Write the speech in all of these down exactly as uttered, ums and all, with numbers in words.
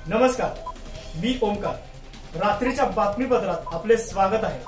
नमस्कार, मी ओमकार. रात्रीच्या बातमीपत्रात आपले स्वागत आहे.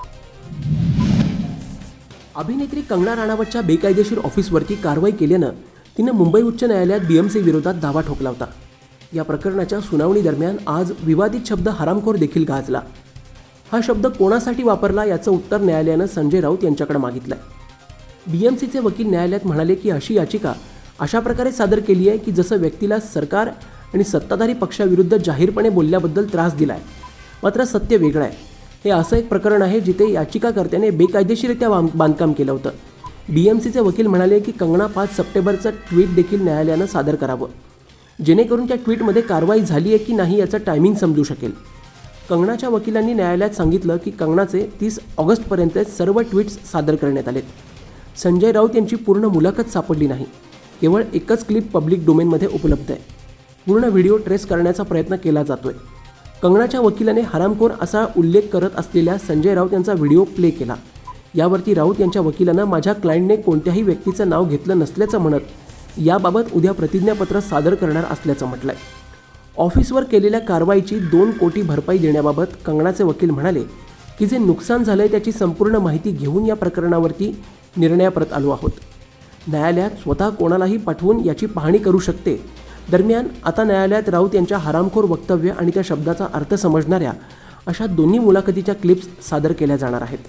अभिनेत्री कंगना राणावतच्या बेकायदेशीर ऑफिसवरती कारवाई केल्यानं तिनं मुंबई उच्च न्यायालयात बीएमसी विरोधात दावा ठोकला होता. या प्रकरणाच्या सुनावणी दरम्यान आज विवादित शब्द हरामखोर देखील गाजला. हा शब्द कोणासाठी वापरला याचं उत्तर न्यायालयानं संजय राऊत यांच्याकडे मागितलंय. बीएमसीचे वकील न्यायालयात म्हणाले की अशी याचिका अशा प्रकारे सादर केली आहे की जसं व्यक्तीला सरकार आणि सत्ताधारी पक्षाविरुद्ध जाहीरपणे बोलल्याबद्दल त्रास दिलाय. मात्र सत्य वेगळं आहे. हे असं एक प्रकरण आहे जिथे याचिकाकर्त्याने बेकायदेशीरित्या बांधकाम केलं होतं. बीएमसीचे वकील म्हणाले की कंगना पाच सप्टेंबरचं ट्विट देखील न्यायालयानं सादर करावं, जेणेकरून त्या ट्विटमध्ये कारवाई झाली आहे की नाही याचं टायमिंग समजू शकेल. कंगनाच्या वकिलांनी न्यायालयात सांगितलं की कंगनाचे तीस ऑगस्टपर्यंत सर्व ट्विट्स सादर करण्यात आलेत. संजय राऊत यांची पूर्ण मुलाखत सापडली नाही. केवळ एकच क्लिप पब्लिक डोमेनमध्ये उपलब्ध आहे. पूर्ण व्हिडिओ ट्रेस करण्याचा प्रयत्न केला जातोय. कंगनाच्या वकिलाने हरामखोर असा उल्लेख करत असलेल्या संजय राऊत यांचा व्हिडिओ प्ले केला. यावरती राऊत यांच्या वकिलानं माझ्या क्लायंटने कोणत्याही व्यक्तीचं नाव घेतलं नसल्याचं म्हणत याबाबत उद्या प्रतिज्ञापत्र सादर करणार असल्याचं म्हटलंय. ऑफिसवर केलेल्या कारवाईची दोन कोटी भरपाई देण्याबाबत कंगनाचे वकील म्हणाले की जे नुकसान झालंय त्याची संपूर्ण माहिती घेऊन या प्रकरणावरती निर्णयाप्रत आलो आहोत. न्यायालयात स्वतः कोणालाही पाठवून याची पाहणी करू शकते. दरम्यान आता न्यायालयात राऊत यांच्या हरामखोर वक्तव्य आणि त्या शब्दाचा अर्थ समजणाऱ्या अशा दोन्ही मुलाखतीच्या क्लिप्स सादर केल्या जाणार आहेत.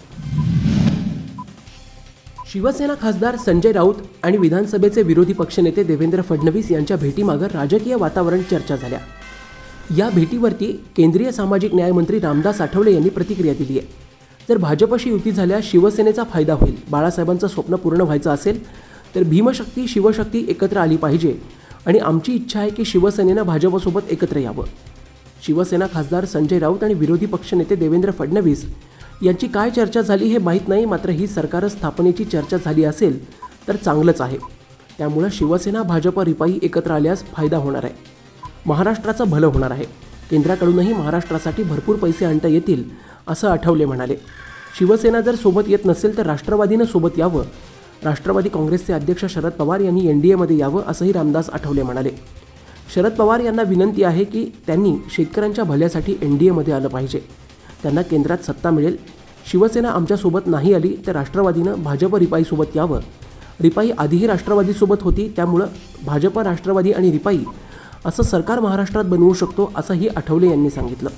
शिवसेना खासदार संजय राऊत आणि विधानसभेचे विरोधी पक्षनेते देवेंद्र फडणवीस यांच्या भेटीमागं राजकीय वातावरण चर्चा झाल्या. या भेटीवरती केंद्रीय सामाजिक न्याय मंत्री रामदास आठवले यांनी प्रतिक्रिया दिली आहे. जर भाजपशी युती झाल्यास शिवसेनेचा फायदा होईल. बाळासाहेबांचं स्वप्न पूर्ण व्हायचं असेल तर भीमशक्ती शिवशक्ती एकत्र आली पाहिजे आणि आमची इच्छा आहे की शिवसेनेनं भाजपसोबत एकत्र यावं. शिवसेना खासदार संजय राऊत आणि विरोधी पक्षनेते देवेंद्र फडणवीस यांची काय चर्चा झाली हे माहीत नाही. मात्र ही सरकार स्थापनेची चर्चा झाली असेल तर चांगलंच आहे. त्यामुळं शिवसेना भाजप रिपाई एकत्र आल्यास फायदा होणार आहे. महाराष्ट्राचं भलं होणार आहे. केंद्राकडूनही महाराष्ट्रासाठी भरपूर पैसे आणता येतील असं आठवले म्हणाले. शिवसेना जर सोबत येत नसेल तर राष्ट्रवादीनं सोबत यावं. राष्ट्रवादी काँग्रेसचे अध्यक्ष शरद पवार यांनी एन डी एमध्ये यावं असंही रामदास आठवले म्हणाले. शरद पवार यांना विनंती आहे की त्यांनी शेतकऱ्यांच्या भल्यासाठी एन डी एमध्ये आलं पाहिजे. त्यांना केंद्रात सत्ता मिळेल. शिवसेना आमच्यासोबत नाही आली तर राष्ट्रवादीनं भाजप रिपाईसोबत यावं. रिपाई आधीही राष्ट्रवादीसोबत होती, त्यामुळं भाजप राष्ट्रवादी आणि रिपाई असं सरकार महाराष्ट्रात बनवू शकतो असंही आठवले यांनी सांगितलं.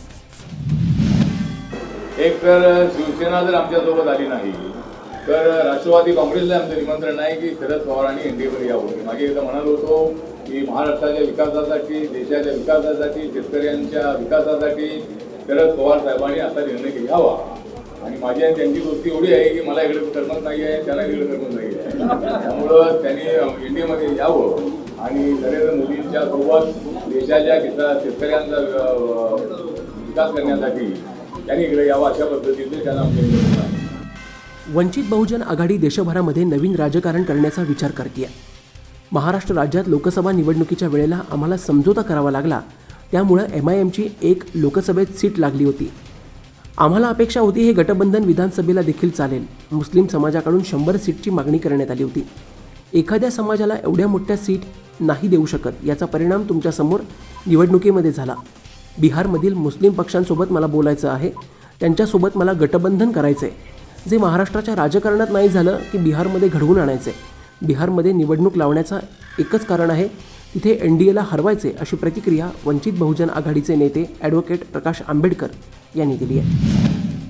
एक तर शिवसेना जर आमच्यासोबत आली नाही तर राष्ट्रवादी काँग्रेसला आमचं निमंत्रण आहे की शरद पवारांनी एनडीएमध्ये यावं. मागे एकदा म्हणालो होतो की महाराष्ट्राच्या विकासासाठी, देशाच्या विकासासाठी, शेतकऱ्यांच्या विकासासाठी शरद पवार साहेबांनी असा निर्णय घ्यावा. आणि माझी आणि त्यांची गोष्टी एवढी आहे की मला इकडे करमत नाही आहे, त्यांना इकडे करमत नाही आहे. त्यामुळं त्यांनी इंडियामध्ये यावं आणि नरेंद्र मोदींच्या सोबत देशाच्या विकास शेतकऱ्यांचा विकास करण्यासाठी त्यांनी इकडे यावं अशा पद्धतीने त्यांना आमच्या. वंचित बहुजन आघाडी देशभरामध्ये नवीन राजकारण करण्याचा विचार करते. महाराष्ट्र राज्यात लोकसभा निवडणुकीच्या वेळेला आम्हाला समझोता करावा लागला. त्यामुळं एम आय एमची एक लोकसभेत सीट लागली होती. आम्हाला अपेक्षा होती हे गठबंधन विधानसभेला देखील चालेल. मुस्लिम समाजाकडून शंभर सीटची मागणी करण्यात आली होती. एखाद्या समाजाला एवढ्या मोठ्या सीट नाही देऊ शकत याचा परिणाम तुमच्यासमोर निवडणुकीमध्ये झाला. बिहारमधील मुस्लिम पक्षांसोबत मला बोलायचं आहे. त्यांच्यासोबत मला गठबंधन करायचं आहे. जे महाराष्ट्राच्या राजकारणात नाही झालं की बिहारमध्ये घडवून आणायचे. बिहारमध्ये निवडणूक लावण्याचा एकच कारण आहे, तिथे एन डी एला हरवायचे अशी प्रतिक्रिया वंचित बहुजन आघाडीचे नेते ॲडव्होकेट प्रकाश आंबेडकर यांनी दिली आहे.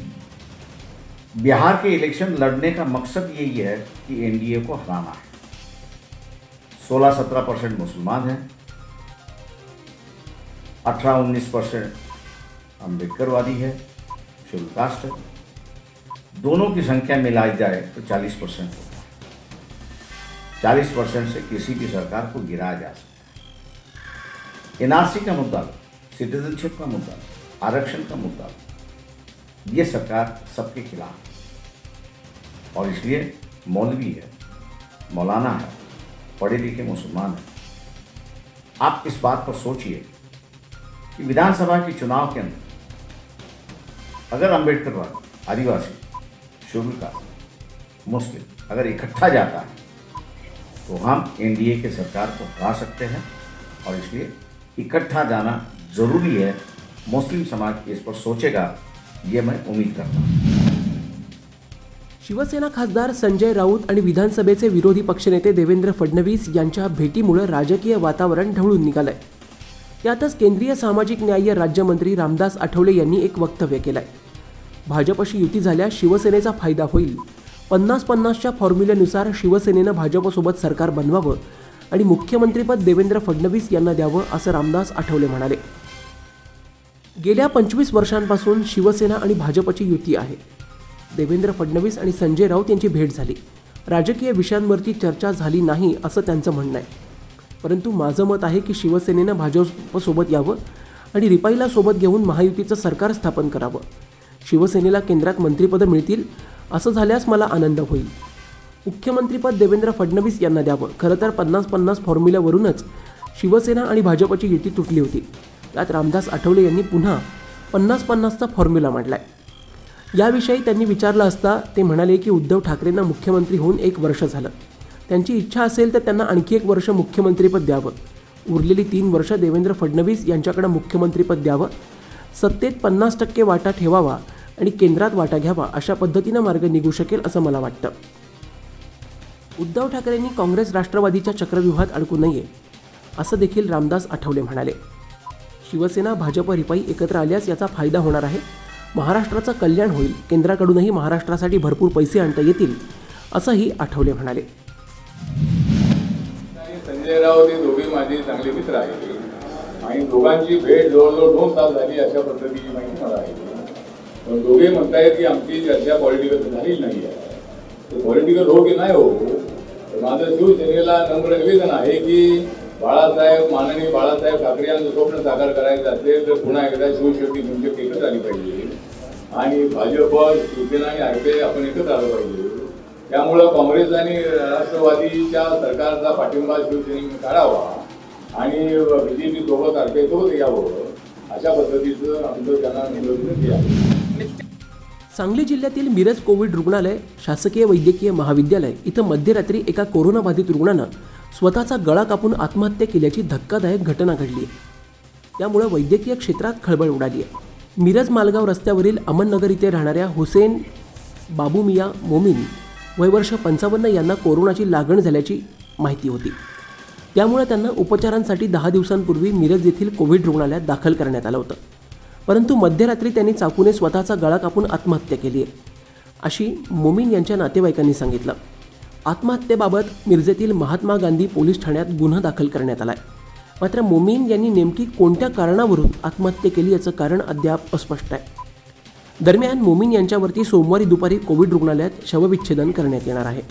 बिहार के इलेक्शन लड़ने का मकसद यही है कि एन डी ए को हराना है. सोलह सत्रह परसेंट मुसलमान हैं, अठारह उन्नीस परसेंट अम्बेडकरवादी है, शेड्यूल कास्ट है. दोनों की संख्या मिलाई जाए तो चालीस परसेंट होगा. चालीस परसेंट से किसी भी सरकार को गिराया जा सकता है. एन आर सी का मुद्दा, सिटीजनशिप का मुद्दा, आरक्षण का मुद्दा, ये सरकार सबके खिलाफ है. और इसलिए मौलवी है, मौलाना है, पढ़े लिखे मुसलमान हैं. आप इस बात पर सोचिए कि विधानसभा के चुनाव के अंदर अगर अम्बेडकरवादी, आदिवासी, शेड्यूल कास्ट, मुस्लिम अगर इकट्ठा जाता है तो हम एन डी ए के सरकार को हरा सकते हैं. और इसलिए इकट्ठा जाना ज़रूरी है, मुस्लिम समाज इस पर सोचेगा, ये मैं उम्मीद करता हूँ। शिवसेना खासदार संजय राऊत आणि विधानसभेचे विरोधी पक्षनेते देवेंद्र फडणवीस यांच्या भेटीमुळे राजकीय वातावरण ढवळून निघालंय। त्यातच केंद्रीय सामाजिक न्याय राज्यमंत्री रामदास आठवले यांनी एक वक्तव्य केलंय। भाजपशी युती झाल्यास शिवसेनेचा फायदा होईल। पन्नास पन्नासच्या फॉर्म्युल्यानुसार शिवसेनेनं भाजपसोबत सरकार बनवावं आणि मुख्यमंत्रीपद देवेंद्र फडणवीस यांना द्यावं, असं रामदास आठवले म्हणाले। गेल्या पंचवीस वर्षांपासून शिवसेना आणि भाजपची युती आहे। देवेंद्र फडणवीस आणि संजय राऊत यांची भेट झाली। राजकीय विषयांवरती चर्चा झाली नाही, असं त्यांचं म्हणणं आहे। परंतु माझं मत आहे की शिवसेनेनं भाजपसोबत यावं आणि रिपाईला सोबत घेऊन महायुतीचं सरकार स्थापन करावं। शिवसेनेला केंद्रात मंत्रिपद मिळतील, असं झाल्यास मला आनंद होईल। मुख्यमंत्रीपद देवेंद्र फडणवीस यांना द्यावं। खरं तर पन्नास पन्नास फॉर्म्युल्यावरूनच शिवसेना आणि भाजपची युती तुटली होती। त्यात रामदास आठवले यांनी पुन्हा पन्नास पन्नासचा फॉर्म्युला मांडलाय। याविषयी त्यांनी विचारलं असता ते म्हणाले की उद्धव ठाकरेंना मुख्यमंत्री होऊन एक वर्ष झालं। त्यांची इच्छा असेल तर त्यांना आणखी एक वर्ष मुख्यमंत्रीपद द्यावं। उरलेली तीन वर्ष देवेंद्र फडणवीस यांच्याकडे मुख्यमंत्रीपद द्यावं। सत्तेत पन्नास टक्के वाटा ठेवावा आणि केंद्रात वाटा घ्यावा, अशा पद्धतीनं मार्ग निघू शकेल असं मला वाटतं। उद्धव ठाकरेंनी काँग्रेस राष्ट्रवादीच्या चक्रव्यूहात अडकू नये, असं देखील रामदास आठवले म्हणाले। शिवसेना भाजप रिपाई एकत्र आल्यास याचा फायदा होणार आहे। महाराष्ट्राचं कल्याण होईल। केंद्राकडूनही महाराष्ट्रासाठी भरपूर पैसे आणता येतील, असंही आठवले म्हणाले। संजय राऊत हे दोघे माझे चांगले मित्र आहेत आणि दोघांची भेट जवळजवळ दोन तास झाली, अशा पद्धतीची माहिती मला आहे। पण दोघे म्हणतायत की आमची चर्चा पॉलिटिकल झाली नाही आहे। पॉलिटिकल हो की नाही हो, माझं शिवसेनेला नम्र निवेदन आहे की बाळासाहेब माननीय बाळासाहेब ठाकरे यांचं स्वप्न साकार करायचं असेल तर पुन्हा एकदा शिवशक्ती तुमची एकत्र आली पाहिजे आणि भाजप शिवसेना आणि आरपीआय आपण एकत्र आलं पाहिजे। त्यामुळं काँग्रेस आणि राष्ट्रवादीच्या सरकारचा पाठिंबा शिवसेनेने काढावा आणि बीजेपी सोबत आरपीआय सोबत यावं, अशा पद्धतीचं आमचं त्यांना निवेदन केलं। सांगली जिल्ह्यातील मिरज कोविड रुग्णालय शासकीय वैद्यकीय महाविद्यालय इथं मध्यरात्री एका कोरोनाबाधित रुग्णानं स्वतःचा गळा कापून आत्महत्या केल्याची धक्कादायक घटना घडली आहे। त्यामुळे वैद्यकीय क्षेत्रात खळबळ उडाली आहे। मिरज मालगाव रस्त्यावरील अमननगर इथे राहणाऱ्या हुसेन बाबूमिया मोमीन वय वर्ष पंचावन्न यांना कोरोनाची लागण झाल्याची माहिती होती। त्यामुळे त्यांना उपचारांसाठी दहा दिवसांपूर्वी मिरज येथील कोविड रुग्णालयात दाखल करण्यात आलं होतं। परंतु मध्यरात्री त्यांनी चाकूने स्वतःचा गळा कापून आत्महत्या केली आहे, अशी मोमीन यांच्या नातेवाईकांनी सांगितलं। आत्महत्येबाबत मिरजेतील महात्मा गांधी पोलीस ठाण्यात गुन्हा दाखल करण्यात आला आहे। मात्र मोमीन यांनी नेमकी कोणत्या कारणावरून आत्महत्या केली याचं कारण अद्याप अस्पष्ट आहे। दरम्यान मोमीन यांच्यावरती सोमवारी दुपारी कोविड रुग्णालयात शवविच्छेदन करण्यात येणार आहे।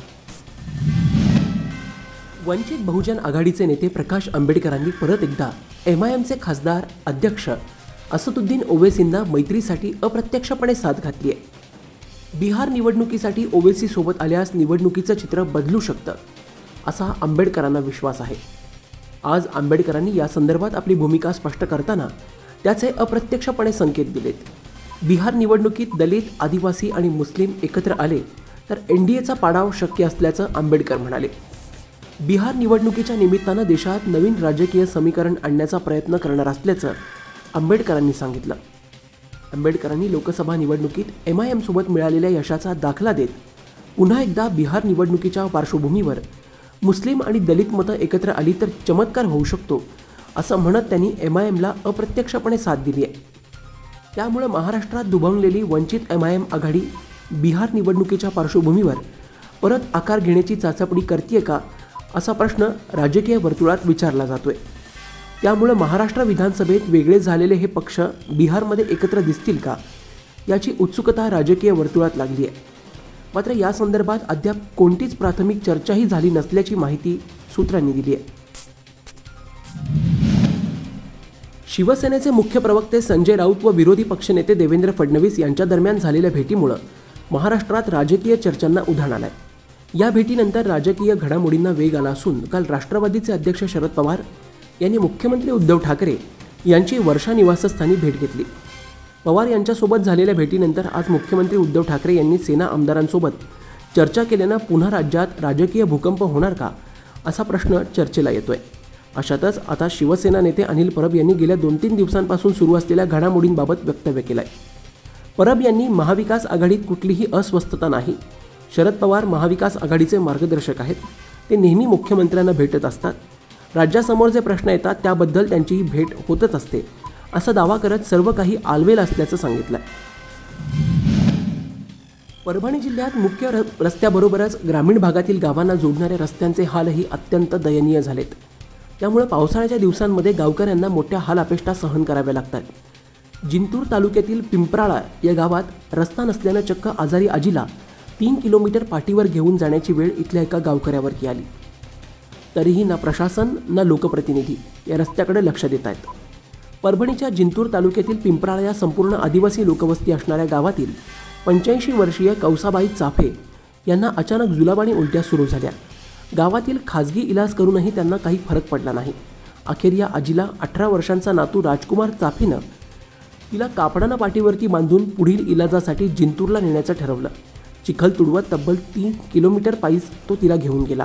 वंचित बहुजन आघाडीचे नेते प्रकाश आंबेडकरांनी परत एकदा एम आय एमचे खासदार अध्यक्ष असदुद्दीन ओवैसींना मैत्रीसाठी अप्रत्यक्षपणे साथ घातली आहे। बिहार निवडणुकीसाठी ओवैसी सोबत आल्यास निवडणुकीचं चित्र बदलू शकतं, असा आंबेडकरांना विश्वास आहे। आज आंबेडकरांनी या संदर्भात आपली भूमिका स्पष्ट करताना त्याचे अप्रत्यक्षपणे संकेत दिलेत। बिहार निवडणुकीत दलित, आदिवासी आणि मुस्लिम एकत्र आले तर एन डी एचा पाडाव शक्य असल्याचं आंबेडकर म्हणाले। बिहार निवडणुकीच्या निमित्तानं देशात नवीन राजकीय समीकरण आणण्याचा प्रयत्न करणार असल्याचं आंबेडकरांनी सांगितलं। आंबेडकरांनी लोकसभा निवडणुकीत एम आय एम सोबत मिळालेल्या यशाचा दाखला देत पुन्हा एकदा बिहार निवडणुकीच्या पार्श्वभूमीवर मुस्लिम आणि दलित मतं एकत्र आली तर चमत्कार होऊ शकतो, असं म्हणत त्यांनी एम आय एमला अप्रत्यक्षपणे साथ दिली आहे। त्यामुळे महाराष्ट्रात दुभंगलेली वंचित एम आय एम आघाडी बिहार निवडणुकीच्या पार्श्वभूमीवर परत आकार घेण्याची चाचपणी करते का, असा प्रश्न राजकीय वर्तुळात विचारला जातोय। त्यामुळे महाराष्ट्र विधानसभेत वेगळे झालेले हे पक्ष बिहारमध्ये एकत्र दिसतील का, याची उत्सुकता राजकीय वर्तुळात लागली आहे। मात्र या संदर्भात अद्याप कोणतीच प्राथमिक चर्चाही झाली नसल्याची माहिती सूत्रांनी दिली आहे। शिवसेनेचे मुख्य प्रवक्ते संजय राऊत व विरोधी पक्षनेते देवेंद्र फडणवीस यांच्या दरम्यान झालेल्या भेटीमुळे महाराष्ट्रात राजकीय चर्चांना उधाण आलंय। या भेटीनंतर राजकीय घडामोडींना वेग आला असून काल राष्ट्रवादीचे अध्यक्ष शरद पवार यांनी मुख्यमंत्री उद्धव ठाकरे यांची वर्षा निवासस्थानी भेट घेतली। पवार यांच्यासोबत झालेल्या भेटीनंतर आज मुख्यमंत्री उद्धव ठाकरे यांनी सेना आमदारांसोबत चर्चा केल्यानं पुन्हा राज्यात राजकीय भूकंप होणार का, असा प्रश्न चर्चेला येतोय। अशातच आता शिवसेना नेते अनिल परब यांनी गेल्या दोन तीन दिवसांपासून सुरू असलेल्या घडामोडींबाबत वक्तव्य केलं आहे. परब यांनी महाविकास आघाडीत कुठलीही अस्वस्थता नाही, शरद पवार महाविकास आघाडीचे मार्गदर्शक आहेत, ते नेहमी मुख्यमंत्र्यांना भेटत असतात, राज्यासमोर जे प्रश्न येतात त्याबद्दल त्यांची ही भेट होतच असते, असा दावा करत सर्व काही आलवेल असल्याचं सांगितलं. परभणी जिल्ह्यात मुख्य र रस्त्याबरोबरच ग्रामीण भागातील गावांना जोडणाऱ्या रस्त्यांचे हालही अत्यंत दयनीय झालेत. त्यामुळे पावसाळ्याच्या दिवसांमध्ये गावकऱ्यांना मोठ्या हाल अपेष्टा सहन कराव्या लागतात. जिंतूर तालुक्यातील पिंपराळा या गावात रस्ता नसल्यानं चक्क आजारी आजीला तीन किलोमीटर पाठीवर घेऊन जाण्याची वेळ इथल्या एका गावकऱ्यावरती आली. तरीही ना प्रशासन ना लोकप्रतिनिधी या रस्त्याकडे लक्ष देत आहेत. परभणीच्या जिंतूर तालुक्यातील पिंपराळा या संपूर्ण आदिवासी लोकवस्ती असणाऱ्या गावातील पंच्याऐंशी वर्षीय कौसाबाई चाफे यांना अचानक जुलाब आणि उलट्या सुरू झाल्या. गावातील खाजगी इलाज करूनही त्यांना काही फरक पडला नाही. अखेर या आजीला अठरा वर्षांचा नातू राजकुमार चाफेनं तिला कापडानं पाठीवरती बांधून पुढील इलाजासाठी जिंतूरला नेण्याचं ठरवलं. चिखल तुडवत तब्बल तीन किलोमीटर पायीच तो तिला घेऊन गेला.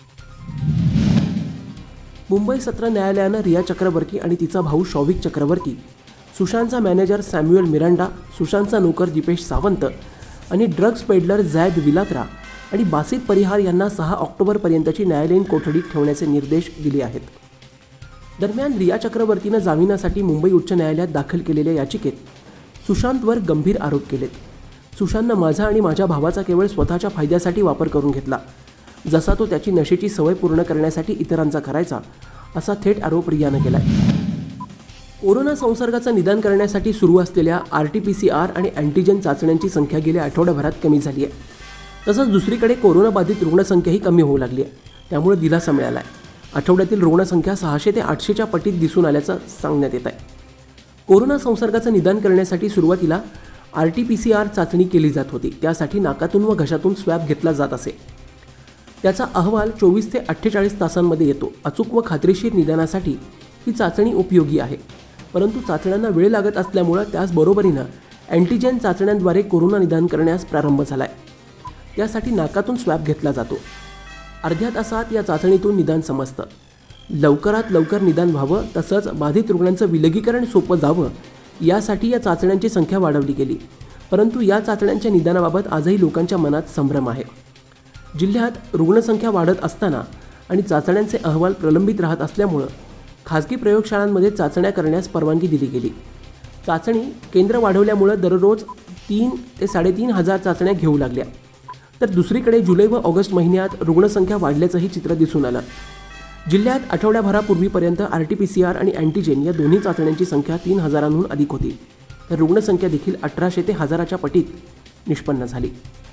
मुंबई सत्र न्यायालयानं रिया चक्रवर्ती आणि तिचा भाऊ शौविक चक्रवर्ती, सुशांतचा मॅनेजर सॅम्युअल मिरांडा, सुशांतचा नोकर दीपेश सावंत आणि ड्रग्ज पेडलर झैद विलात्रा आणि बासित परिहार यांना सहा ऑक्टोबरपर्यंतची न्यायालयीन कोठडीत ठेवण्याचे निर्देश दिले आहेत. दरम्यान रिया चक्रवर्तीनं जामिनासाठी मुंबई उच्च न्यायालयात दाखल केलेल्या याचिकेत सुशांतवर गंभीर आरोप केलेत. सुशांतनं माझा आणि माझ्या भावाचा केवळ स्वतःच्या फायद्यासाठी वापर करून घेतला, जसा तो त्याची नशेची सवय पूर्ण करण्यासाठी इतरांचा करायचा, असा थेट आरोप रियानं केलाय. कोरोना संसर्गाचं निदान करण्यासाठी सुरू असलेल्या R T P C R आणि अँटीजेन चाचण्यांची संख्या गेल्या आठवड्याभरात कमी झाली आहे. तसंच दुसरीकडे कोरोनाबाधित रुग्णसंख्याही कमी होऊ लागली आहे. त्यामुळे दिलासा मिळाला आहे. आठवड्यातील रुग्णसंख्या सहाशे ते आठशेच्या पटीत दिसून आल्याचं सांगण्यात येत आहे. कोरोना संसर्गाचं निदान करण्यासाठी सुरुवातीला R T P C R चाचणी केली जात होती. त्यासाठी नाकातून व घशातून स्वॅब घेतला जात असे. त्याचा अहवाल चोवीस ते अठ्ठेचाळीस तासांमध्ये येतो. अचूक व खात्रीशीर निदानासाठी ही चाचणी उपयोगी आहे. परंतु चाचण्यांना वेळ लागत असल्यामुळं त्याचबरोबरीनं अँटीजेन चाचण्यांद्वारे कोरोना निदान करण्यास प्रारंभ झाला आहे. त्यासाठी नाकातून स्वॅब घेतला जातो. अर्ध्या तासात या चाचणीतून निदान समजतं. लवकरात लवकर निदान व्हावं, तसंच बाधित रुग्णांचं विलगीकरण सोपं जावं यासाठी या चाचण्यांची संख्या वाढवली गेली. परंतु या चाचण्यांच्या निदानाबाबत आजही लोकांच्या मनात संभ्रम आहे. जिल्ह्यात रुग्णसंख्या वाढत असताना आणि चाचण्यांचे अहवाल प्रलंबित राहत असल्यामुळं खाजगी प्रयोगशाळांमध्ये चाचण्या करण्यास परवानगी दिली गेली. चाचणी केंद्र वाढवल्यामुळं दररोज तीन ते साडेतीन हजार चाचण्या घेऊ लागल्या. तर दुसरीकडे जुलै व ऑगस्ट महिन्यात रुग्णसंख्या वाढल्याचंही चित्र दिसून आलं. जिल्ह्यात आठवड्याभरापूर्वीपर्यंत R T P C R आणि अँटीजेन या दोन्ही चाचण्यांची संख्या तीन हजारांहून अधिक होती. तर रुग्णसंख्या देखील अठराशे ते हजाराच्या पटीत निष्पन्न झाली.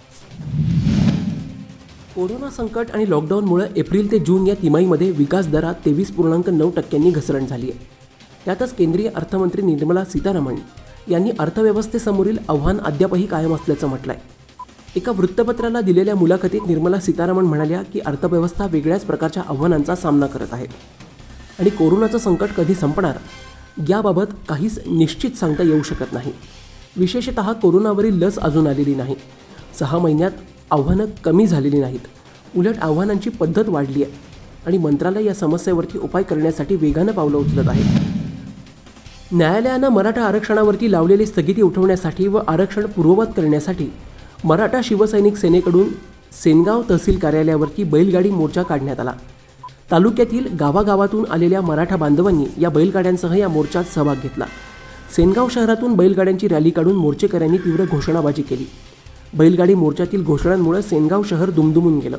कोरोना संकट आणि लॉकडाऊनमुळे एप्रिल ते जून या तिमाहीमध्ये विकास दरात तेवीस पूर्णांक नऊ टक्क्यांनी घसरण झाली आहे. त्यातच केंद्रीय अर्थमंत्री निर्मला सीतारामन यांनी अर्थव्यवस्थेसमोरील आव्हान अद्यापही कायम असल्याचं म्हटलं आहे. एका वृत्तपत्राला दिलेल्या मुलाखतीत निर्मला सीतारामन म्हणाल्या की अर्थव्यवस्था वेगळ्याच प्रकारच्या आव्हानांचा सामना करत आहे आणि कोरोनाचं संकट कधी संपणार याबाबत काहीच निश्चित सांगता येऊ शकत नाही. विशेषतः कोरोनावरील लस अजून आलेली नाही. सहा महिन्यात आव्हानं कमी झालेली नाहीत, उलट आव्हानांची पद्धत वाढली आहे आणि मंत्रालय या समस्येवरती उपाय करण्यासाठी वेगानं पावलं उचलत आहे. न्यायालयानं मराठा आरक्षणावरती लावलेली स्थगिती उठवण्यासाठी व आरक्षण पूर्ववत करण्यासाठी मराठा शिवसैनिक सेनेकडून सेनगाव तहसील कार्यालयावरती बैलगाडी मोर्चा काढण्यात आला. तालुक्यातील गावागावातून आलेल्या मराठा बांधवांनी या बैलगाड्यांसह या मोर्चात सहभाग घेतला. सेनगाव शहरातून बैलगाड्यांची रॅली काढून मोर्चेकऱ्यांनी तीव्र घोषणाबाजी केली. बैलगाडी मोर्चातील घोषणांमुळे सेनगाव शहर दुमदुमून गेलं.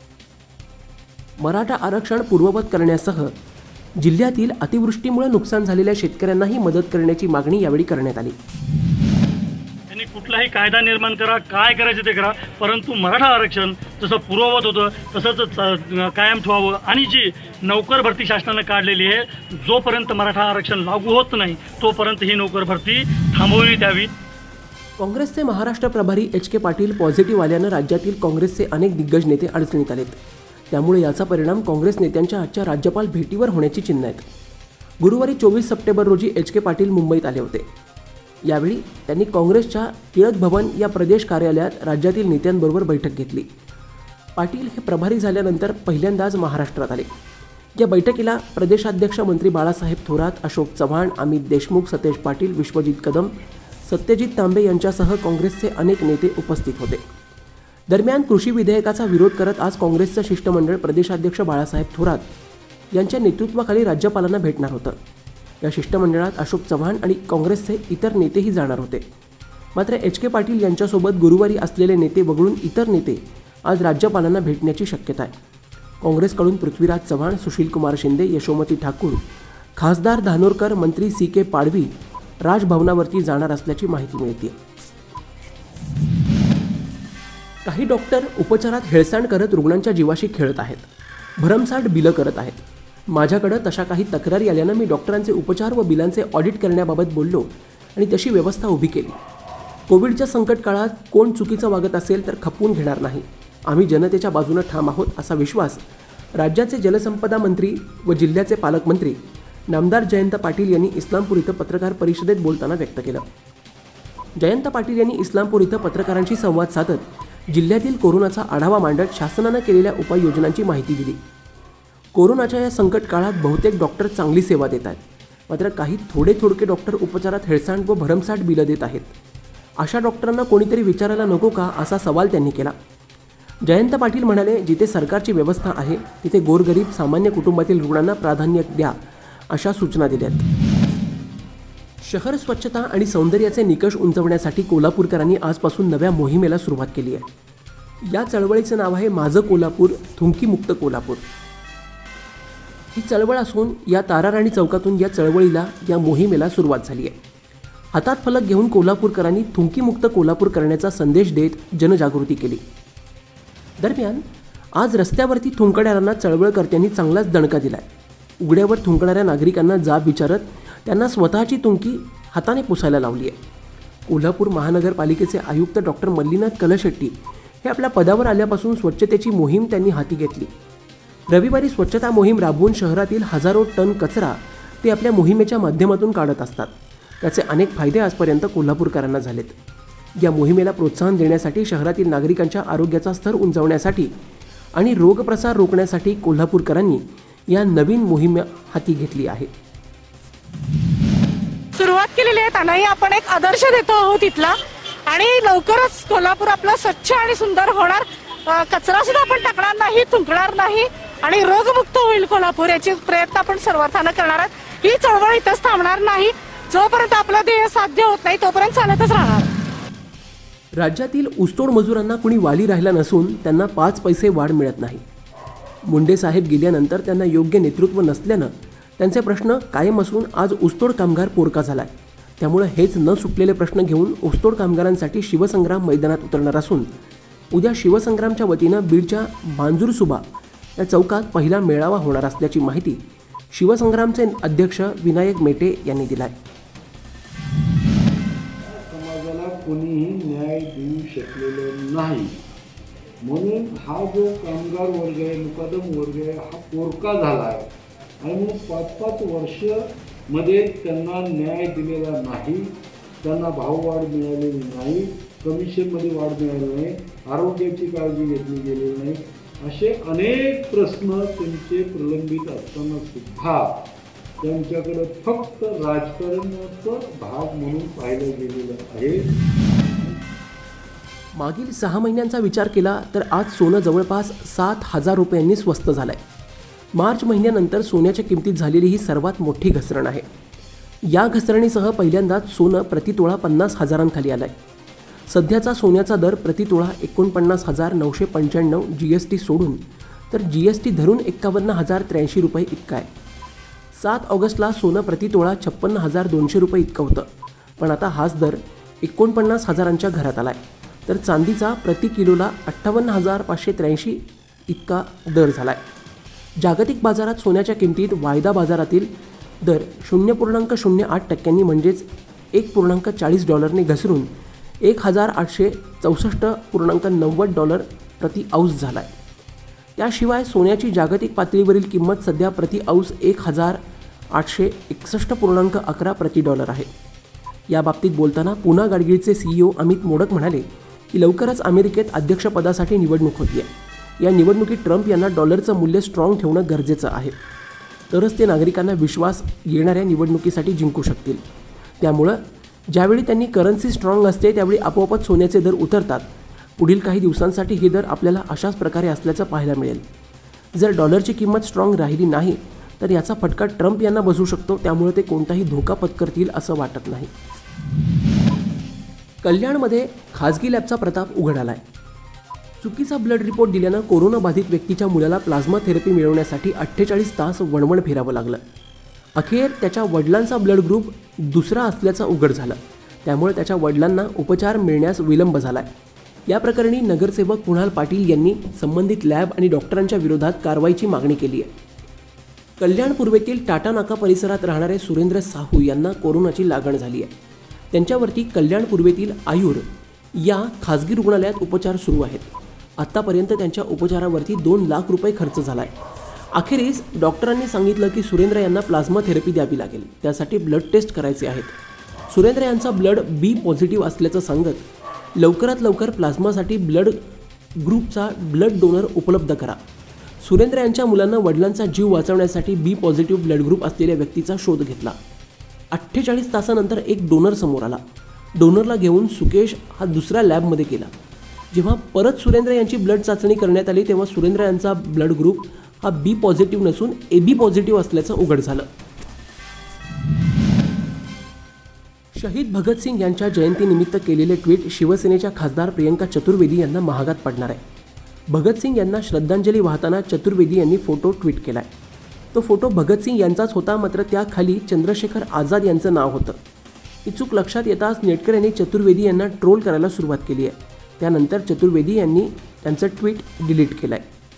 मराठा आरक्षण पूर्ववत करण्यासह जिल्ह्यातील अतिवृष्टीमुळे नुकसान झालेल्या शेतकऱ्यांनाही मदत करण्याची मागणी यावेळी करण्यात आली. त्यांनी कुठलाही कायदा निर्माण करा, काय करायचं ते करा, परंतु मराठा आरक्षण जसं पूर्ववत होतं तसंच कायम ठेवावं. आणि जी नोकर भरती शासनानं काढलेली आहे, जोपर्यंत मराठा आरक्षण लागू होत नाही तोपर्यंत ही नोकर भरती थांबवण्यात यावी. काँग्रेसचे महाराष्ट्र प्रभारी एच के पाटील पॉझिटिव्ह आल्यानं राज्यातील काँग्रेसचे अनेक दिग्गज नेते अडचणीत आलेत. त्यामुळे याचा परिणाम काँग्रेस नेत्यांच्या आजच्या राज्यपाल भेटीवर होण्याची चिन्ह आहेत. गुरुवारी चोवीस सप्टेंबर रोजी एच के पाटील मुंबईत आले होते. यावेळी त्यांनी काँग्रेसच्या टिळक भवन या प्रदेश कार्यालयात राज्यातील नेत्यांबरोबर बैठक घेतली. पाटील हे प्रभारी झाल्यानंतर पहिल्यांदाच महाराष्ट्रात आले. या बैठकीला प्रदेशाध्यक्ष मंत्री बाळासाहेब थोरात, अशोक चव्हाण, अमित देशमुख, सतेज पाटील, विश्वजित कदम, सत्यजित तांबे यांच्यासह काँग्रेसचे अनेक नेते उपस्थित होते. दरम्यान कृषी विधेयकाचा विरोध करत आज काँग्रेसचं शिष्टमंडळ प्रदेशाध्यक्ष बाळासाहेब थोरात यांच्या नेतृत्वाखाली राज्यपालांना भेटणार होतं. या शिष्टमंडळात अशोक चव्हाण आणि काँग्रेसचे इतर नेतेही जाणार होते. मात्र एच के पाटील यांच्यासोबत गुरुवारी असलेले नेते वगळून इतर नेते आज राज्यपालांना भेटण्याची शक्यता आहे. काँग्रेसकडून पृथ्वीराज चव्हाण, सुशीलकुमार शिंदे, यशोमती ठाकूर, खासदार धानोरकर, मंत्री सी के पाडवी राजभवनावरती जाणार असल्याची माहिती मिळते. काही डॉक्टर उपचारात हेळसांड करत रुग्णांच्या जीवाशी खेळत आहेत, भरमसाठ बिलं करत आहेत. माझ्याकडे तशा काही तक्रारी आल्यानं मी डॉक्टरांचे उपचार व बिलांचे ऑडिट करण्याबाबत बोललो आणि तशी व्यवस्था उभी केली. कोविडच्या संकट काळात कोण चुकीचं वागत असेल तर खपवून घेणार नाही. आम्ही जनतेच्या बाजूने ठाम आहोत असा विश्वास राज्याचे जलसंपदा मंत्री व जिल्ह्याचे पालकमंत्री नामदार जयंत पाटील यांनी इस्लामपूर इथं पत्रकार परिषदेत बोलताना व्यक्त केलं. जयंत पाटील यांनी इस्लामपूर इथं पत्रकारांशी संवाद साधत जिल्ह्यातील कोरोनाचा आढावा मांडत शासनानं केलेल्या उपाययोजनांची माहिती दिली. कोरोनाच्या या संकट काळात बहुतेक डॉक्टर चांगली सेवा देत आहेत, मात्र काही थोडे थोडके डॉक्टर उपचारात हेळसांड व भरमसाठ बिलं देत आहेत. अशा डॉक्टरांना कोणीतरी विचारायला नको का असा सवाल त्यांनी केला. जयंत पाटील म्हणाले, जिथे सरकारची व्यवस्था आहे तिथे गोरगरीब सामान्य कुटुंबातील रुग्णांना प्राधान्य द्या अशा सूचना दिल्यात. शहर स्वच्छता आणि सौंदर्याचे निकष उंचवण्यासाठी कोल्हापूरकरांनी आजपासून नव्या मोहिमेला सुरुवात केली आहे. या चळवळीचं नाव आहे माझं कोल्हापूर, थुंकीमुक्त कोल्हापूर. ही चळवळ असून या ताराराणी चौकातून या चळवळीला, या मोहिमेला सुरुवात झाली आहे. हातात फलक घेऊन कोल्हापूरकरांनी थुंकीमुक्त कोल्हापूर करण्याचा संदेश देत जनजागृती केली. दरम्यान आज रस्त्यावरती थुंकणाऱ्यांना चळवळकर्त्यांनी चांगलाच दणका दिलाय. उघड्यावर थुंकणाऱ्या नागरिकांना जाब विचारत त्यांना स्वतःची थुंकी हाताने पुसायला लावली आहे. कोल्हापूर महानगरपालिकेचे आयुक्त डॉक्टर मल्लीनाथ कलशेट्टी हे आपल्या पदावर आल्यापासून स्वच्छतेची मोहीम त्यांनी हाती घेतली. रविवारी स्वच्छता मोहीम राबवून शहरातील हजारो टन कचरा ते आपल्या मोहिमेच्या माध्यमातून काढत असतात. त्याचे अनेक फायदे आजपर्यंत कोल्हापूरकरांना झालेत. या मोहिमेला प्रोत्साहन देण्यासाठी, शहरातील नागरिकांच्या आरोग्याचा स्तर उंचावण्यासाठी आणि रोगप्रसार रोखण्यासाठी कोल्हापूरकरांनी या नवीन मोहीम हाती घेतली आहे. सुरुवात केलेली आहे, त्यांनाही आपण एक आदर्श देतो आहोत इथला, आणि लवकरच कोल्हापूर आपलं स्वच्छ आणि सुंदर होणार. कचरा सुद्धा आपण टाकणार नाही, थुंकणार नाही आणि रोगमुक्त होईल कोल्हापूर, याचे प्रयत्न आपण सर्वार्थानं करणार आहोत. ही चळवळ इथंच थांबणार नाही. जोपर्यंत आपलं ध्येय साध्य होत नाही तोपर्यंत चालतच राहणार. राज्यातील ऊसतोड मजुरांना कुणी वाली राहिला नसून त्यांना पाच पैसे वाढ मिळत नाही. मुंडे साहेब गेल्यानंतर त्यांना योग्य नेतृत्व नसल्यानं त्यांचे प्रश्न कायम असून आज ऊसतोड कामगार पोरका झालाय. त्यामुळे हेच न सुटलेले प्रश्न घेऊन ऊसतोड कामगारांसाठी शिवसंग्राम मैदानात उतरणार असून उद्या शिवसंग्रामच्या वतीनं बीडच्या मांजूरसुबा या चौकात पहिला मेळावा होणार असल्याची माहिती शिवसंग्रामचे अध्यक्ष विनायक मेटे यांनी दिलाय. समाजाला कोणीही न्याय देऊ शकलेलं नाही, म्हणून हा जो कामगार वर्ग आहे, मुकादम वर्ग आहे, हा पोरका झाला आहे. आणि म्हणून पाच पाच वर्ष मध्ये त्यांना न्याय दिलेला नाही, त्यांना भाववाढ मिळालेली नाही, कमिशनमध्ये वाढ मिळाली नाही, आरोग्याची काळजी घेतली गेलेली नाही. असे अनेक प्रश्न त्यांचे प्रलंबित असताना सुद्धा त्यांच्याकडे फक्त राजकारणाचा भाग म्हणून पाहिलं गेलेलं आहे. मागील सहा महिन्यांचा विचार केला तर आज सोनं जवळपास सात हजार रुपयांनी स्वस्त झालंय. मार्च महिन्यानंतर सोन्याच्या किमतीत झालेली ही सर्वात मोठी घसरण आहे. या घसरणीसह पहिल्यांदाच सोनं प्रतितोळा पन्नास हजारांखाली आलंय. सध्याचा सोन्याचा दर प्रतितोळा एकोणपन्नास हजार नऊशे पंच्याण्णव जी एस टी सोडून तर जी एस टी धरून एक्कावन्न हजार त्र्याऐंशी रुपये इतका आहे. सात ऑगस्टला सोनं प्रतितोळा छप्पन्न हजार दोनशे रुपये इतकं होतं, पण आता हाच दर एकोणपन्नास हजारांच्या घरात आलाय. तर चांदीचा प्रति किलोला अठ्ठावन्न हजार पाचशे त्र्याऐंशी इतका दर झालाय. जागतिक बाजारात सोन्याच्या किमतीत वायदा बाजारातील दर शून्य पूर्णांक शून्य आठ टक्क्यांनी म्हणजेच एक पूर्णांक चाळीस डॉलरने घसरून एक हजार आठशे चौसष्ट पूर्णांक नव्वद डॉलर प्रति औस झाला आहे. त्याशिवाय सोन्याची जागतिक पातळीवरील किंमत सध्या प्रति औस एक हजार आठशे एकसष्ट पूर्णांक अकरा प्रति डॉलर आहे. याबाबतीत बोलताना पुना गाडगीळचे सीईओ अमित मोडक म्हणाले की लवकरच अमेरिकेत अध्यक्षपदासाठी निवडणूक होती आहे. या निवडणुकीत ट्रम्प यांना डॉलरचं मूल्य स्ट्रॉंग ठेवणं गरजेचं आहे. तरच ते नागरिकांना विश्वास येणाऱ्या निवडणुकीसाठी जिंकू शकतील. त्यामुळं ज्यावेळी त्यांनी करन्सी स्ट्रॉंग असते त्यावेळी आपोआपच सोन्याचे दर उतरतात. पुढील काही दिवसांसाठी हे दर आपल्याला अशाच प्रकारे असल्याचं पाहायला मिळेल. जर डॉलरची किंमत स्ट्रॉंग राहिली नाही तर याचा फटका ट्रम्प यांना बसू शकतो. त्यामुळे ते कोणताही धोका पत्करतील असं वाटत नाही. कल्याणमध्ये खाजगी लॅबचा प्रताप उघड आलाय. चुकीचा ब्लड रिपोर्ट दिल्यानं कोरोना बाधित व्यक्तीच्या मुलाला प्लाझ्मा थेरपी मिळवण्यासाठी अठ्ठेचाळीस तास वणवण फिरावं लागलं. अखेर त्याच्या वडिलांचा ब्लड ग्रुप दुसरा असल्याचं उघड झालं. त्यामुळे त्याच्या वडिलांना उपचार मिळण्यास विलंब झालाय. या प्रकरणी नगरसेवक कुणाल पाटील यांनी संबंधित लॅब आणि डॉक्टरांच्या विरोधात कारवाईची मागणी केली आहे. कल्याण पूर्वेतील टाटा नाका परिसरात राहणारे सुरेंद्र साहू यांना कोरोनाची लागण झाली आहे. त्यांच्यावरती कल्याण पूर्वेतील आयुर या खाजगी रुग्णालयात उपचार सुरू आहेत. आत्तापर्यंत त्यांच्या उपचारावरती दोन लाख रुपये खर्च झाला आहे. अखेरीस डॉक्टरांनी सांगितलं की सुरेंद्र यांना प्लाझ्मा थेरपी द्यावी लागेल. त्यासाठी ब्लड टेस्ट करायचे आहेत. सुरेंद्र यांचा ब्लड बी पॉझिटिव्ह असल्याचं सांगत लवकरात लवकर प्लाझ्मासाठी ब्लड ग्रुपचा ब्लड डोनर उपलब्ध करा. सुरेंद्र यांच्या मुलांना वडिलांचा जीव वाचवण्यासाठी बी पॉझिटिव्ह ब्लड ग्रुप असलेल्या व्यक्तीचा शोध घेतला. अठ्ठेचाळीस तासानंतर एक डोनर समोर आला. डोनरला घेऊन सुकेश हा दुसऱ्या लॅबमध्ये गेला. जेव्हा परत सुरेंद्र यांची ब्लड चाचणी करण्यात आली तेव्हा सुरेंद्र यांचा ब्लड ग्रुप हा बी पॉझिटिव्ह नसून ए बी पॉझिटिव्ह असल्याचं उघड झालं. शहीद भगतसिंग यांच्या जयंतीनिमित्त केलेले ट्विट शिवसेनेच्या खासदार प्रियंका चतुर्वेदी यांना महागात पडणार आहे. भगतसिंग यांना श्रद्धांजली वाहताना चतुर्वेदी यांनी फोटो ट्विट केलाय. तो फोटो भगतसिंग यांचाच होता, मात्र त्याखाली चंद्रशेखर आझाद यांचं नाव होतं. ही चूक लक्षात येताच नेटकर यांनी चतुर्वेदी यांना ट्रोल करायला सुरुवात केली आहे. त्यानंतर चतुर्वेदी यांनी त्यांचं ट्विट डिलीट केलंय.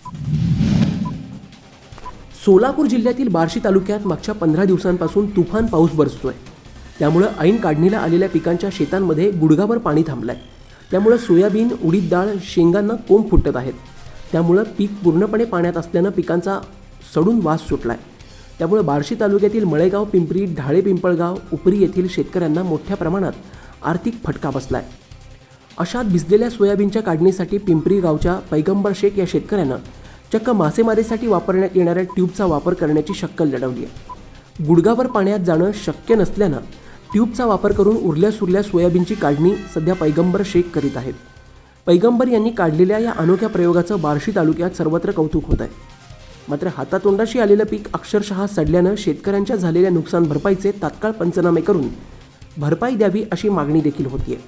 सोलापूर जिल्ह्यातील बार्शी तालुक्यात मागच्या पंधरा दिवसांपासून तुफान पाऊस बरसतोय. त्यामुळे ऐन काढणीला आलेल्या पिकांच्या शेतांमध्ये गुडघाभर पाणी थांबलंय. त्यामुळे सोयाबीन, उडीद डाळ, शेंगांना कोंब फुटत आहेत. त्यामुळे पीक पूर्णपणे पाण्यात असल्यानं पिकांचा सडून वास सुटलाय. त्यामुळे बार्शी तालुक्यातील मळेगाव, पिंपरी, ढाळे पिंपळगाव, उपरी येथील शेतकऱ्यांना मोठ्या प्रमाणात आर्थिक फटका बसलाय. अशात भिजलेल्या सोयाबीनच्या काढणीसाठी पिंपरी गावच्या पैगंबर शेख या शेतकऱ्यानं चक्क मासेमारीसाठी वापरण्यात येणाऱ्या ट्यूबचा वापर करण्याची शक्कल लढवली आहे. गुडघाभर पाण्यात जाणं शक्य नसल्यानं ट्यूबचा वापर करून उरल्या सुरल्या सोयाबीनची काढणी सध्या पैगंबर शेख करीत आहेत. पैगंबर यांनी काढलेल्या या अनोख्या प्रयोगाचं बार्शी तालुक्यात सर्वत्र कौतुक होत आहे. मात्र हातातोंडाशी आलेलं पीक अक्षरशः सडल्यानं शेतकऱ्यांच्या झालेल्या नुकसान भरपाईचे तात्काळ पंचनामे करून भरपाई द्यावी अशी मागणी देखील होतीये.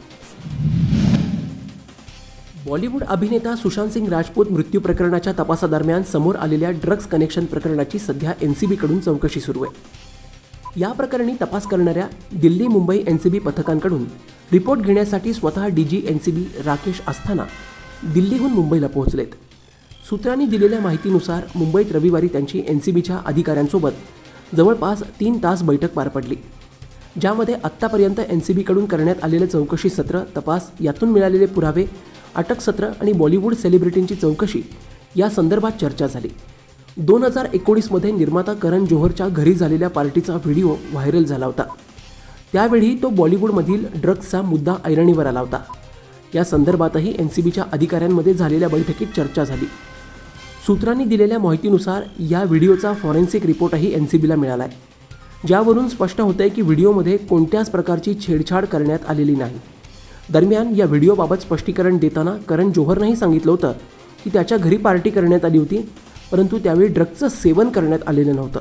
बॉलिवूड अभिनेता सुशांत सिंग राजपूत मृत्यू प्रकरणाच्या तपासादरम्यान समोर आलेल्या ड्रग्ज कनेक्शन प्रकरणाची सध्या एनसीबीकडून चौकशी सुरू आहे. या प्रकरणी तपास करणाऱ्या दिल्ली मुंबई एनसीबी पथकांकडून रिपोर्ट घेण्यासाठी स्वतः डीजी एनसीबी राकेश अस्थाना दिल्लीहून मुंबईला पोहोचलेत. सूत्रांनी दिलेल्या माहितीनुसार मुंबईत रविवारी त्यांची एनसीबीच्या अधिकाऱ्यांसोबत जवळपास तीन तास बैठक पार पडली, ज्यामध्ये आत्तापर्यंत एनसीबीकडून करण्यात आलेले चौकशी सत्र, तपास, यातून मिळालेले पुरावे, अटक सत्र आणि बॉलिवूड सेलिब्रिटींची चौकशी या संदर्भात चर्चा झाली. दोन हजार एकोणीसमध्ये निर्माता करण जोहरच्या घरी झालेल्या पार्टीचा व्हिडिओ व्हायरल झाला होता. त्यावेळी तो बॉलिवूडमधील ड्रग्जचा मुद्दा ऐरणीवर आला होता. या संदर्भातही एनसीबीच्या अधिकाऱ्यांमध्ये झालेल्या बैठकीत चर्चा झाली. सूत्रांनी दिलेल्या माहितीनुसार या व्हिडिओचा फॉरेन्सिक रिपोर्टही एनसीबीला मिळाला आहे, ज्यावरून स्पष्ट होतंय की व्हिडिओमध्ये कोणत्याच प्रकारची छेडछाड करण्यात आलेली नाही. दरम्यान या व्हिडिओबाबत स्पष्टीकरण देताना करण जोहरनंही सांगितलं होतं की त्याच्या घरी पार्टी करण्यात आली होती, परंतु त्यावेळी ड्रग्जचं सेवन करण्यात आलेलं नव्हतं.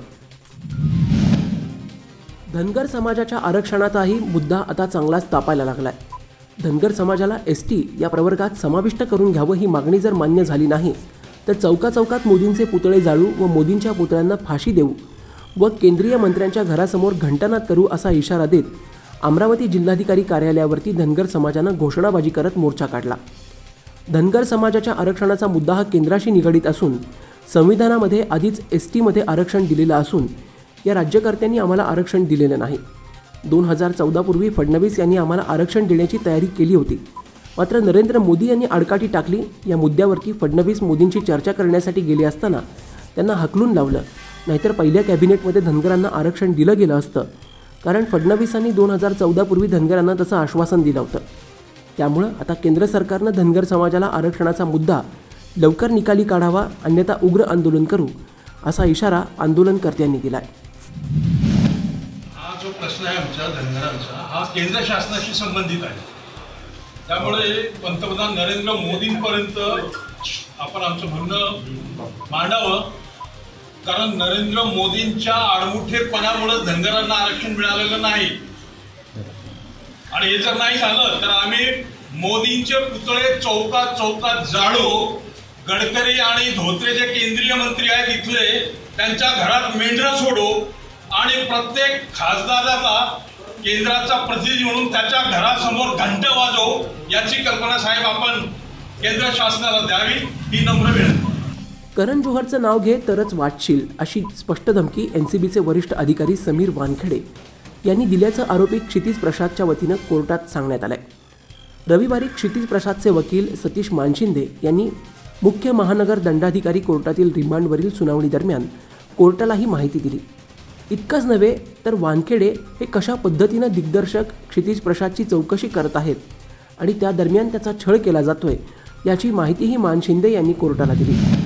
धनगर समाजाच्या आरक्षणाचाही मुद्दा आता चांगलाच तापायला लागलाय. धनगर समाजाला एस टी या प्रवर्गात समाविष्ट करून घ्यावं ही मागणी जर मान्य झाली नाही तर चौका चौकात मोदींचे पुतळे जाळू व मोदींच्या पुतळ्यांना फाशी देऊ व केंद्रीय मंत्र्यांच्या घरासमोर घंटानाद करू असा इशारा देत अमरावती जिल्हाधिकारी कार्यालयावरती धनगर समाजानं घोषणाबाजी करत मोर्चा काढला. धनगर समाजाच्या आरक्षणाचा मुद्दा हा केंद्राशी निगडीत असून संविधानामध्ये आधीच एस टीमध्ये आरक्षण दिलेलं असून या राज्यकर्त्यांनी आम्हाला आरक्षण दिलेलं नाही. दोन हजार चौदापूर्वी फडणवीस यांनी आम्हाला आरक्षण देण्याची तयारी केली होती, मात्र नरेंद्र मोदी यांनी आडकाठी टाकली. या मुद्द्यावरती फडणवीस मोदींची चर्चा करण्यासाठी गेले असताना त्यांना हकलून लावलं, नाहीतर पहिल्या कॅबिनेटमध्ये धनगरांना आरक्षण दिलं गेलं असतं, कारण फडणवीसांनी दोन हजार चौदापूर्वी धनगरांना तसं आश्वासन दिलं होतं. त्यामुळं आता केंद्र सरकारनं धनगर समाजाला आरक्षणाचा मुद्दा लवकर निकाली काढावा, अन्यथा उग्र आंदोलन करू असा इशारा आंदोलनकर्त्यांनी दिलाय। हा जो प्रश्न आहे आमच्या धनगरांचा हा केंद्र शासनाशी संबंधित आहे, त्यामुळे पंतप्रधान नरेंद्र मोदींपर्यंत आपण आमचं म्हणणं मांडावं, कारण नरेंद्र मोदींच्या आडमुठेपणामुळे धनगरांना आरक्षण मिळालेलं नाही आणि हे जर नाही झालं तर आम्ही मोदींचे पुतळे चौकात चौकात जाळू, गडकरी आणि धोत्रे जे केंद्रीय मंत्री आहेत इथले त्यांच्या घरात मेंढरं सोडू आणि प्रत्येक खासदाराचा केंद्राचा प्रतिनिधी म्हणून त्याच्या घरासमोर घंटा वाजवू, याची कल्पना साहेब आपण केंद्र शासनाला द्यावी ही नम्र विनंती। करण जोहरचं नाव घे तरच वाचशील अशी स्पष्ट धमकी एनसीबीचे वरिष्ठ अधिकारी समीर वानखेडे यांनी दिल्याचं आरोपी क्षितिज प्रसादच्या वतीनं कोर्टात सांगण्यात आलंय। रविवारी क्षितिज प्रसादचे वकील सतीश मानशिंदे यांनी मुख्य महानगर दंडाधिकारी कोर्टातील रिमांडवरील सुनावणी दरम्यान कोर्टाला ही माहिती दिली। इतकंच नव्हे तर वानखेडे हे कशा पद्धतीनं दिग्दर्शक क्षितिज प्रसादची चौकशी करत आहेत आणि त्या दरम्यान त्याचा छळ केला जातोय याची माहितीही मानशिंदे यांनी कोर्टाला दिली।